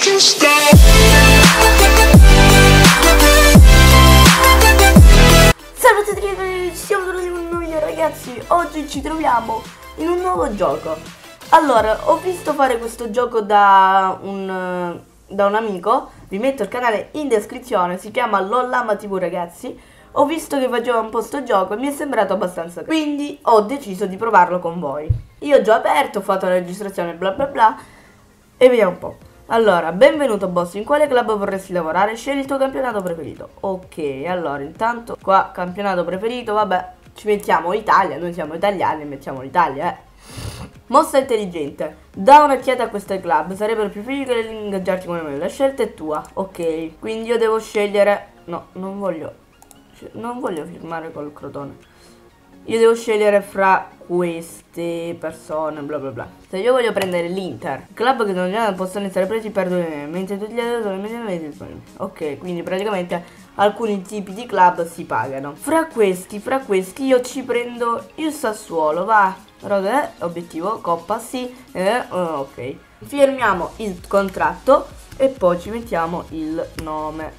Salve a tutti, siamo tornati con un nuovo video ragazzi. Oggi ci troviamo in un nuovo gioco. Allora, ho visto fare questo gioco da un amico. Vi metto il canale in descrizione, si chiama Lollama TV ragazzi. Ho visto che faceva un po' sto gioco e mi è sembrato abbastanza carino, quindi ho deciso di provarlo con voi. Io ho già aperto, ho fatto la registrazione bla bla bla e vediamo un po'. Allora, benvenuto boss, in quale club vorresti lavorare? Scegli il tuo campionato preferito. Ok, allora intanto qua campionato preferito, vabbè, ci mettiamo Italia, noi siamo italiani, mettiamo l'Italia, Mossa intelligente. Da un'occhiata a questo club, sarebbero più figli che ingaggiarti come me. La scelta è tua. Ok, quindi io devo scegliere. No, non voglio firmare col Crotone. Io devo scegliere fra queste persone, bla bla bla. Se io voglio prendere l'Inter, club che non possono essere presi per 2 mesi, mentre tutti gli altri sono immediatamente disponibili. Ok, quindi praticamente alcuni tipi di club si pagano. Fra questi io ci prendo il Sassuolo, va. Obiettivo, Coppa, sì. Ok. Firmiamo il contratto e poi ci mettiamo il nome.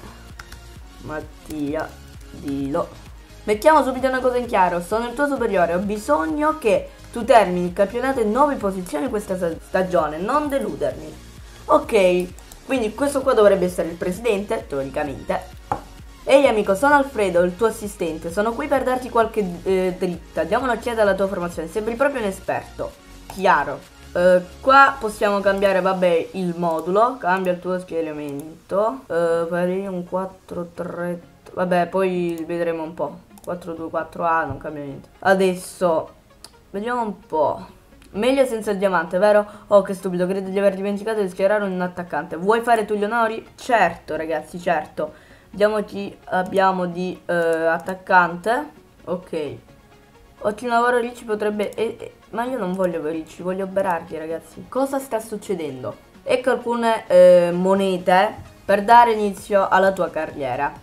Mattia Dilo. Mettiamo subito una cosa in chiaro, sono il tuo superiore, ho bisogno che tu termini il campionato in 9 posizioni questa stagione, non deludermi. Ok, quindi questo qua dovrebbe essere il presidente, teoricamente. Ehi amico, sono Alfredo, il tuo assistente, sono qui per darti qualche dritta, diamo un'occhiata alla tua formazione, sembri proprio un esperto. Chiaro. Qua possiamo cambiare, vabbè, il modulo, cambia il tuo schieramento, farei un 4-3, vabbè, poi vedremo un po'. 4-2-4A, non cambia niente. Adesso vediamo un po'. Meglio senza il diamante, vero? Oh, che stupido, credo di aver dimenticato di schierare un attaccante. Vuoi fare tu gli onori? Certo, ragazzi, certo. Vediamo chi abbiamo di attaccante. Ok. Ottimo lavoro, Ricci potrebbe... ma io non voglio Ricci, voglio Berardi, ragazzi. Cosa sta succedendo? Ecco alcune monete per dare inizio alla tua carriera.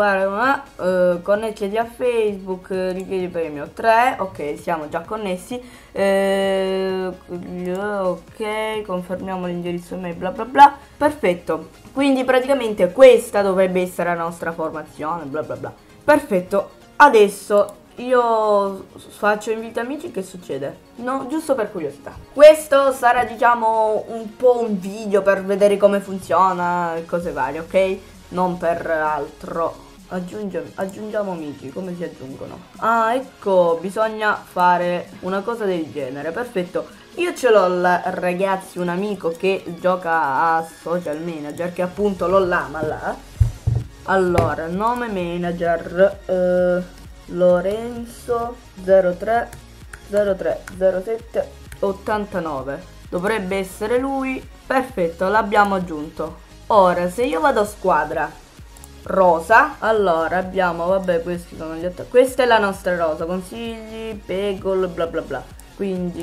Connettiti a Facebook, richiedi premio 3, ok, siamo già connessi, ok, confermiamo l'indirizzo email, bla bla bla, perfetto, quindi praticamente questa dovrebbe essere la nostra formazione, bla bla bla, perfetto, adesso io faccio invito amici, che succede? No, giusto per curiosità. Questo sarà diciamo un po' un video per vedere come funziona e cose varie, ok? Non per altro. Aggiungiamo amici. Come si aggiungono? Ah, ecco, bisogna fare una cosa del genere. Perfetto. Io ce l'ho, ragazzi, un amico che gioca a Social Manager, che appunto Lollama là. Allora, nome manager Lorenzo 03 03 07 89. Dovrebbe essere lui. Perfetto, l'abbiamo aggiunto. Ora, se io vado a squadra rosa, allora abbiamo, vabbè, questi sono gli attacchi. Questa è la nostra rosa, consigli, pegol, bla bla bla. Quindi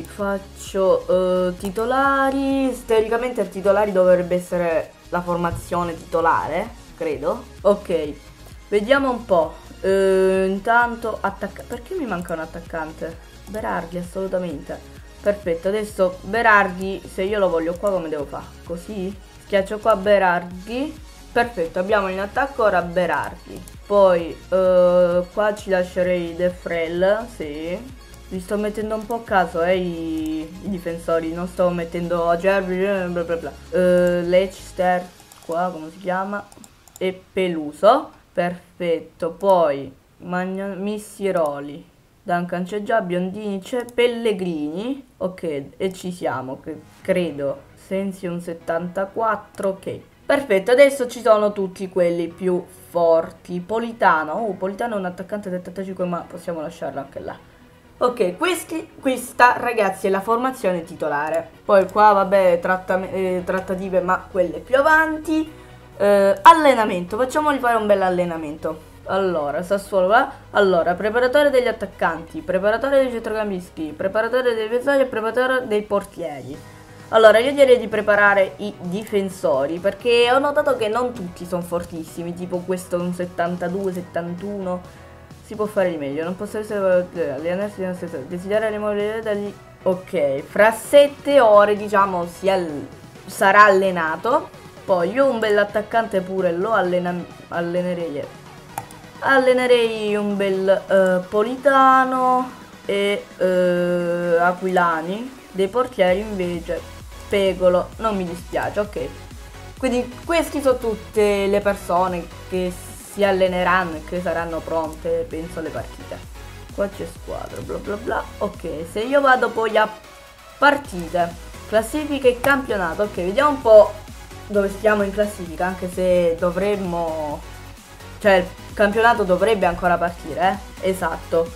faccio titolari. Teoricamente il titolari dovrebbe essere la formazione titolare, credo. Ok, vediamo un po'. Intanto perché mi manca un attaccante? Berardi, assolutamente. Perfetto, adesso Berardi, se io lo voglio qua come devo fare? Così? Schiaccio qua Berardi. Perfetto, abbiamo in attacco ora Berardi. Poi qua ci lascerei De Frel. Sì. Vi sto mettendo un po' a caso i difensori. Non sto mettendo Gerbi bla bla bla. Leicester qua come si chiama. E Peluso. Perfetto. Poi Missiroli. Duncan c'è già, Biondini c'è, Pellegrini. Ok, e ci siamo, credo. Sensi un 74, ok. Perfetto, adesso ci sono tutti quelli più forti. Politano, Politano è un attaccante del 85, ma possiamo lasciarlo anche là. Ok, questa ragazzi è la formazione titolare. Poi qua vabbè trattative, ma quelle più avanti. Allenamento, facciamoli fare un bel allenamento. Allora, Sassuolo va. Allora, preparatore degli attaccanti, preparatore dei centrocampisti, preparatore dei difensori e preparatore dei portieri. Allora, io direi di preparare i difensori, perché ho notato che non tutti sono fortissimi, tipo questo un 72, 71, si può fare di meglio, non posso essere allenarsi, desiderare le mobilità dagli... Ok, fra 7 ore, diciamo, sarà allenato. Poi io un bell'attaccante pure lo allenerei. Allenerei un bel Politano e Aquilani. Dei portieri invece Pegolo, non mi dispiace, ok. Quindi queste sono tutte le persone che si alleneranno e che saranno pronte, penso, alle partite. Qua c'è squadra, bla bla bla. Ok, se io vado poi a partite, classifica e campionato, ok, vediamo un po' dove stiamo in classifica, anche se dovremmo... Cioè, il campionato dovrebbe ancora partire, Esatto.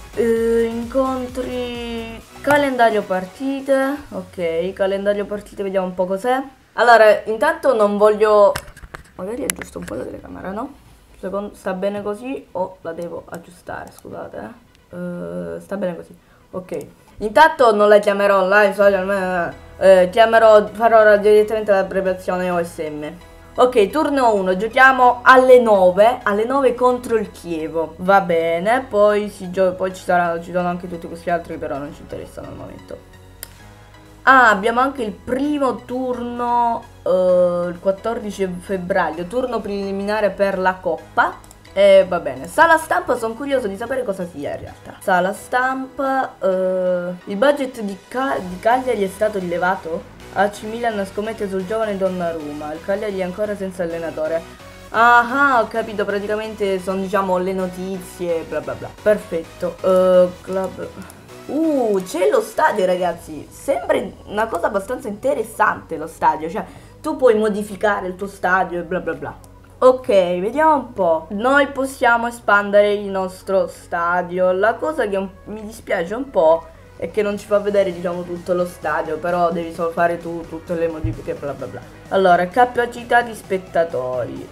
Incontri... Calendario partite. Ok, calendario partite, vediamo un po' cos'è. Allora, intanto non voglio... Magari aggiusto un po' la telecamera, no? Sta bene così o la devo aggiustare, scusate. Sta bene così. Ok. Intanto non la chiamerò online social, farò direttamente l'abbreviazione OSM. Ok, turno 1, giochiamo alle 9 contro il Chievo. Va bene, poi poi ci sono anche tutti questi altri che però non ci interessano al momento. Ah, abbiamo anche il primo turno, il 14 febbraio, turno preliminare per la Coppa. E va bene, sala stampa, sono curioso di sapere cosa sia in realtà. Sala stampa, il budget di Cagliari è stato rilevato? AC Milan scommette sul giovane Donnarumma, il Cagliari è ancora senza allenatore. Ah, ho capito, praticamente sono diciamo le notizie, bla bla bla. Perfetto, club... c'è lo stadio ragazzi, sembra una cosa abbastanza interessante lo stadio, cioè tu puoi modificare il tuo stadio e bla bla bla. Ok, vediamo un po'. Noi possiamo espandere il nostro stadio. La cosa che mi dispiace un po' è che non ci fa vedere diciamo tutto lo stadio, però devi solo fare tu tutte le modifiche bla bla bla. Allora, capacità di spettatori,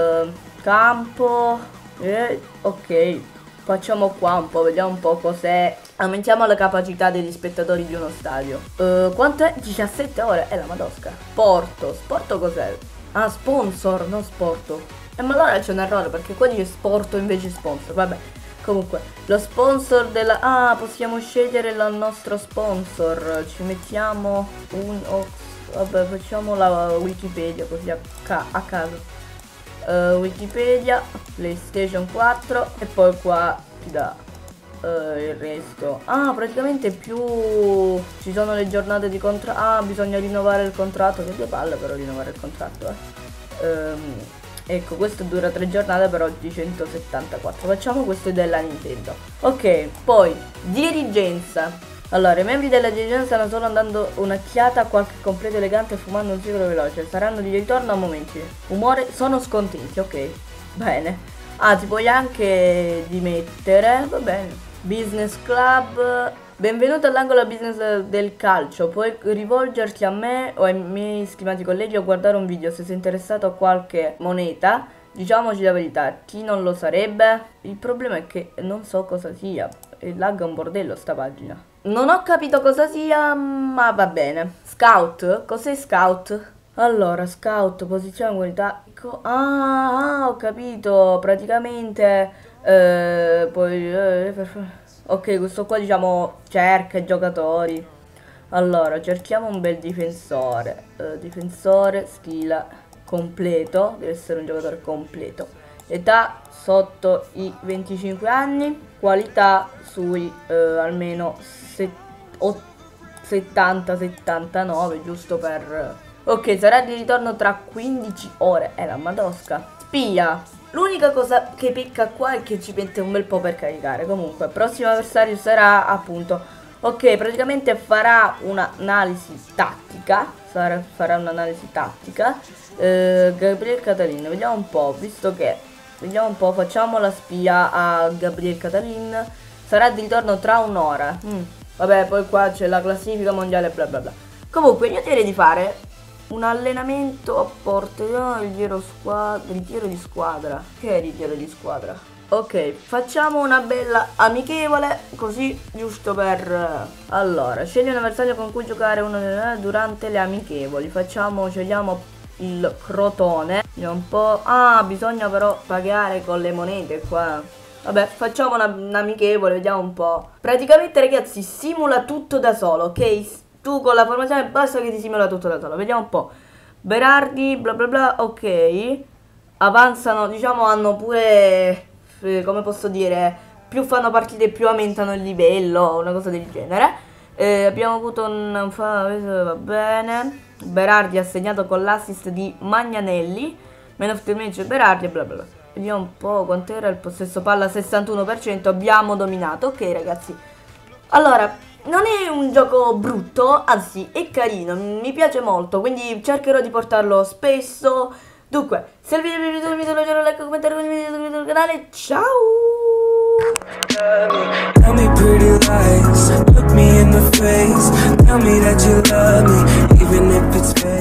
campo, ok, facciamo qua un po', vediamo un po' cos'è. Aumentiamo la capacità degli spettatori di uno stadio. Quanto è? 17 ore, è la madosca. Sporto cos'è? Ah, sponsor, non sporto. Ma allora c'è un errore perché qua dice sporto invece sponsor, vabbè. Comunque, lo sponsor della... Ah, possiamo scegliere il nostro sponsor. Ci mettiamo un... vabbè, facciamo la Wikipedia così a caso. Wikipedia, PlayStation 4 e poi qua ti dà il resto. Ah, praticamente più ci sono le giornate di contratto. Ah, bisogna rinnovare il contratto. Che due palle però rinnovare il contratto, ecco, questo dura 3 giornate per oggi 174. Facciamo questo della Nintendo. Ok, poi dirigenza. Allora, i membri della dirigenza stanno solo andando un'occhiata a qualche completo elegante e fumando un sigaro veloce. Saranno di ritorno a momenti. Umore, sono scontenti, ok. Bene. Ah, ti puoi anche dimettere, va bene. Business Club. Benvenuto all'angolo business del calcio. Puoi rivolgerti a me o ai miei stimati colleghi o guardare un video se sei interessato a qualche moneta. Diciamoci la verità, chi non lo sarebbe? Il problema è che non so cosa sia. E lagga un bordello sta pagina. Non ho capito cosa sia, ma va bene. Scout? Cos'è scout? Allora, scout, posizione unità. Ho capito. Praticamente ok, questo qua diciamo cerca i giocatori. Allora, cerchiamo un bel difensore. Difensore, skill completo. Deve essere un giocatore completo. Età sotto i 25 anni. Qualità sui almeno 70-79, giusto per... Ok, sarà di ritorno tra 15 ore. È la madosca. Spia. L'unica cosa che pecca qua è che ci mette un bel po' per caricare. Comunque, il prossimo avversario sarà appunto... Ok, praticamente farà un'analisi tattica. Farà un'analisi tattica. Gabriel Catalin, vediamo un po', visto che... Vediamo un po', facciamo la spia a Gabriel Catalin. Sarà di ritorno tra un'ora. Vabbè, poi qua c'è la classifica mondiale, bla bla bla. Comunque, io direi di fare un allenamento a porte. Ritiro di squadra. Che è ritiro di squadra? Ok, facciamo una bella amichevole, così, giusto per... Allora, scegli un avversario con cui giocare durante le amichevoli. Scegliamo il Crotone. Vediamo un po'. Ah, bisogna però pagare con le monete qua. Vabbè, facciamo un'amichevole, vediamo un po'. Praticamente, ragazzi, simula tutto da solo, ok? Tu con la formazione basta che ti simula tutto da solo. Vediamo un po'. Berardi, bla bla bla, ok. Avanzano, diciamo, hanno pure, come posso dire, più fanno partite più aumentano il livello, una cosa del genere. Abbiamo avuto va bene. Berardi assegnato con l'assist di Magnanelli. Man of the match Berardi, bla bla bla. Vediamo un po' quant'era il possesso palla, 61%, abbiamo dominato. Ok ragazzi, allora, non è un gioco brutto, anzi è carino, mi piace molto, quindi cercherò di portarlo spesso. Dunque, se il video vi è piaciuto, vi lascio un like, commentare, condividete il canale, ciao! Tell me pretty lies, look me in the face, tell me that you love me, even if it's fake.